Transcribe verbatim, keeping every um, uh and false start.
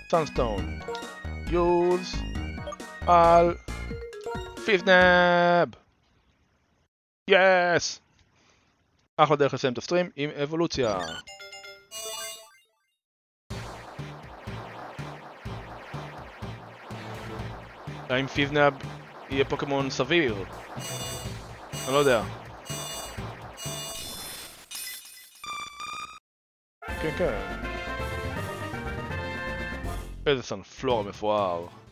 סאנסטון. יוז על פיזנאב. יס! אחלה דרך לסיים את הסטרים עם אבולוציה. האם פיזנאב יהיה פוקימון סביר? אני לא יודע. כן, כן. איזה סנפלורה מפואר.